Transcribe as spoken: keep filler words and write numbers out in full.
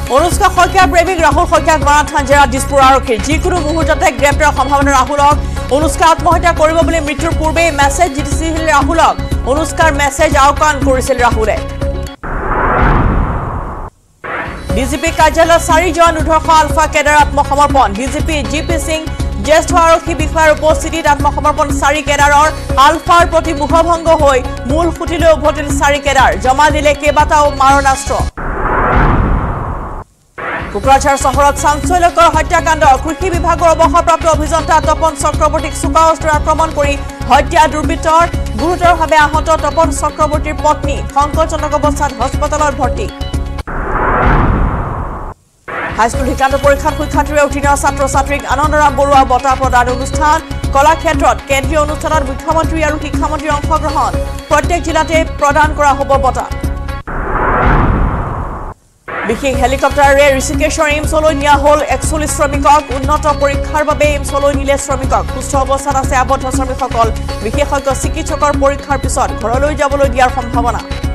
অনুষ্কা শইকীয়া প্ৰেমিক ৰাহুল শইকীয়াক মাৰাথান জেৰা দিছপুৰ আৰক্ষীৰ যিকোনো মুহূৰ্ততে গ্ৰেপ্তাৰৰ সম্ভাৱনা ৰাহুলক অনুষ্কা আত্মহত্যা কৰিব বুলি মৃত্যুৰ পূৰ্বে মেছেজ দিছিল ৰাহুলক অনুষ্কাৰ মেছেজ আওকাণ কৰিছিল ৰাহুলে ডিজিপি কাৰ্যালয় চাৰিজন উদ্ধৰ্ষ আলফা কেডাৰ আত্মসমৰ্পণ ডিজিপি জিপি সিং জ্যেষ্ঠ আৰক্ষী বিষয়াৰ উপস্থিতিত আত্মসমৰ্পণ চাৰি কেডাৰৰ আলফাৰ প্ৰতি মুখভংগ হৈ মূল খুঁটিলৈ উভতিল চাৰি কেডাৰ জমা দিলে কেইবাটাও মাৰণাস্ত্ৰ কোকৰাঝাৰ চহৰত চাঞ্চল্যকৰ হত্যাকাণ্ড কৃষি বিভাগৰ অৱসৰপ্ৰাপ্ত অভিযন্তা তপন চক্ৰৱৰ্তীক চোকা অস্ত্ৰে আক্ৰমণ কৰি হত্যা দুৰ্বৃত্তৰ গুৰুতৰভাৱে আহত তপন চক্ৰৱৰ্তীৰ পত্নী সংকটজনক অৱস্থাত হস্পিটেলত ভৰ্তি হাইস্কুল শিক্ষান্ত পৰীক্ষাত শিক্ষাৰ্থীৰে উত্তীৰ্ণ ছাত্ৰ ছাত্ৰীক আনন্দৰাম বৰুৱা বঁটা প্ৰদান অনুষ্ঠান কলাক্ষেত্ৰত কেন্দ্ৰীয় অনুষ্ঠানত মুখ্যমন্ত্ৰী আৰু শিক্ষামন্ত্ৰীৰ অংশগ্ৰহণ প্ৰত্যেক জিলাতে প্ৰদান কৰা হ'ব বঁটা বিশেষ হেলিকপ্টাৰেৰে ঋষিকেশৰ এইমছলৈ নিয়া হ'ল একচল্লিছ শ্ৰমিকক উন্নত পৰীক্ষাৰ বাবে এইমছলৈ নিলে শ্ৰমিকক সুস্থ অৱস্থাত আছে আবদ্ধ শ্ৰমিকসকল বিশেষজ্ঞ চিকিৎসকৰ পৰীক্ষাৰ পিছত ঘৰলৈ যাবলৈ দিয়াৰ সম্ভাৱনা